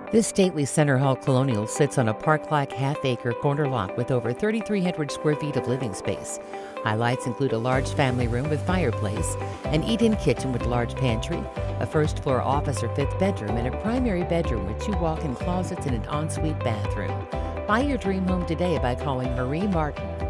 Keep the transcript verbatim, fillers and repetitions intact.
This stately center hall colonial sits on a park-like half-acre corner lot with over thirty-three hundred square feet of living space. Highlights include a large family room with fireplace, an eat-in kitchen with large pantry, a first-floor office or fifth bedroom, and a primary bedroom with two walk-in closets and an ensuite bathroom. Buy your dream home today by calling Marie Martin